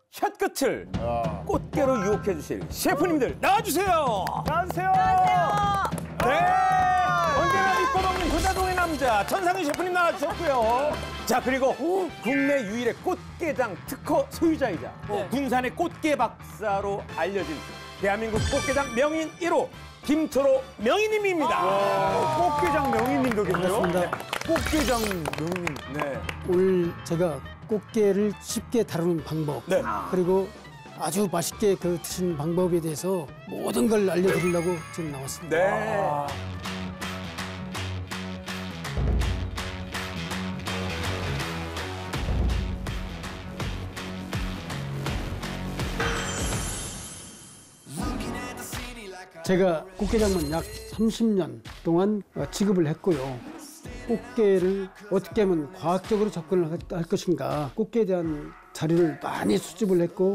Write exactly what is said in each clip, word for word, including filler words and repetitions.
혀끝을 꽃게로 유혹해 주실 셰프님들 나와주세요. 나와주세요. 네. 언제나 믿고 먹는 효자동의 남자 천상윤 셰프님 나와주셨고요. 자, 그리고 국내 유일의 꽃게장 특허 소유자이자 네. 군산의 꽃게 박사로 알려진 대한민국 꽃게장 명인 일 호 김철호 명인님입니다. 꽃게장 명인님도 계세요? 반갑습니다. 꽃게장 명인님. 네. 오늘 제가 꽃게를 쉽게 다루는 방법, 네. 그리고 아주 맛있게 그 드시는 방법에 대해서 모든 걸 알려드리려고 지금 나왔습니다. 네. 제가 꽃게장만 약 삼십 년 동안 지급을 했고요. 꽃게를 어떻게 하면 과학적으로 접근을 할 것인가, 꽃게에 대한 자료를 많이 수집을 했고,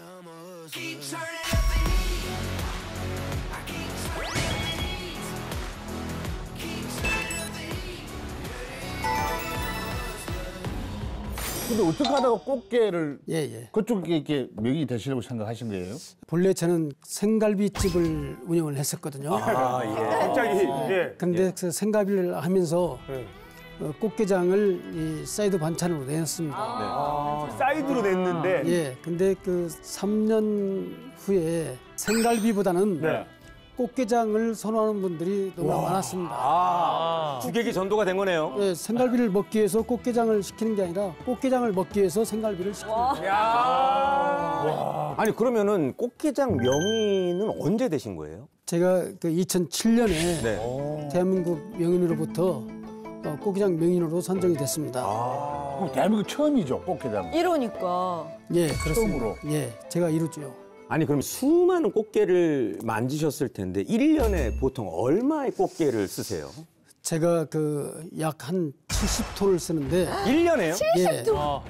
근데 어떻게 하다가 꽃게를 예, 예. 그쪽에 이렇게 명이 되시려고 생각하신 거예요? 본래 저는 생갈비집을 운영을 했었거든요. 아, 예. 갑자기 예. 근데 그 생갈비를 하면서 예. 어, 꽃게장을 이 사이드 반찬으로 내었습니다. 아, 사이드로 냈는데. 예, 근데 그 삼 년 후에 생갈비보다는 네. 꽃게장을 선호하는 분들이 너무 많았습니다. 아, 주객이 전도가 된 거네요. 예, 생갈비를 먹기 위해서 꽃게장을 시키는 게 아니라 꽃게장을 먹기 위해서 생갈비를 시키는 거예요. 야. 아니, 그러면은 꽃게장 명인은 언제 되신 거예요? 제가 그 이천칠 년에 네. 대한민국 명인으로부터 어, 꽃게장 명인으로 선정이 됐습니다. 그럼 대한민국 처음이죠, 꽃게장. 일 호니까. 예, 그렇습니다. 처음으로. 예, 제가 이루죠. 아니, 그럼 수많은 꽃게를 만지셨을 텐데 일 년에 보통 얼마의 꽃게를 쓰세요? 제가 그 약 한 칠십 톤을 쓰는데 일 년에요? 예,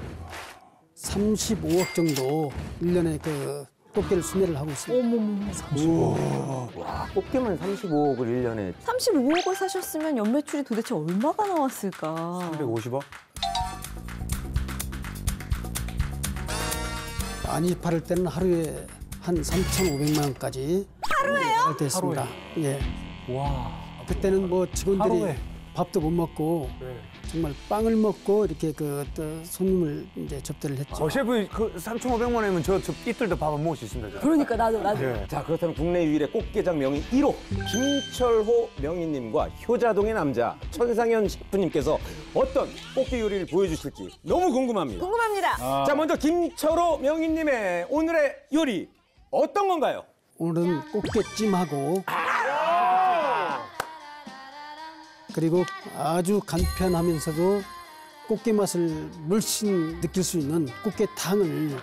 삼십오억 정도 일 년에 그 꽃게를 수매를 하고 있습니다. 와, 꽃게만 삼십오억을 일 년에. 삼십오억을 사셨으면 연매출이 도대체 얼마가 나왔을까? 삼백오십억? 많이 팔을 때는 하루에 한 삼천오백만 원까지 하루에요? 할 때 있습니다. 예. 와. 그때는 뭐 직원들이 하루에. 밥도 못 먹고 네. 정말 빵을 먹고 이렇게 그 또 손님을 이제 접대를 했죠. 어, 셰프 그 삼천오백만 원이면 저, 저 이틀도 밥 안 먹을 수 있습니다. 저. 그러니까 나도 나도. 예. 자, 그렇다면 국내 유일의 꽃게장 명인 일 호 김철호 명인님과 효자동의 남자 천상현 셰프님께서 어떤 꽃게 요리를 보여주실지 너무 궁금합니다. 궁금합니다. 자, 먼저 김철호 명인님의 오늘의 요리 어떤 건가요? 오늘은 꽃게찜하고 그리고 아주 간편하면서도 꽃게 맛을 물씬 느낄 수 있는 꽃게탕을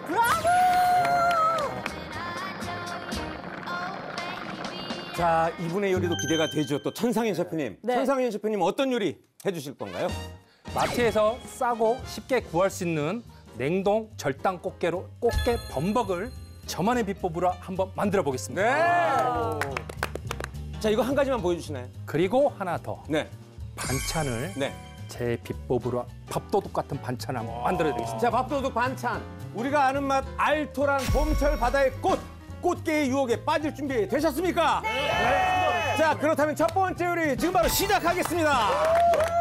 자, 이분의 요리도 기대가 되죠. 또 천상현 셰프님. 네. 천상현 셰프님 어떤 요리 해주실 건가요? 마트에서 싸고 쉽게 구할 수 있는 냉동 절단 꽃게로 꽃게 범벅을 저만의 비법으로 한번 만들어 보겠습니다. 네. 자, 이거 한 가지만 보여주시나요? 그리고 하나 더 네. 반찬을 네. 제 비법으로 밥도둑 같은 반찬을 한번 만들어 드리겠습니다. 자, 밥도둑 반찬. 우리가 아는 맛 알토란 봄철 바다의 꽃. 꽃게의 유혹에 빠질 준비 되셨습니까? 네. 자, 그렇다면 첫 번째 요리 지금 바로 시작하겠습니다.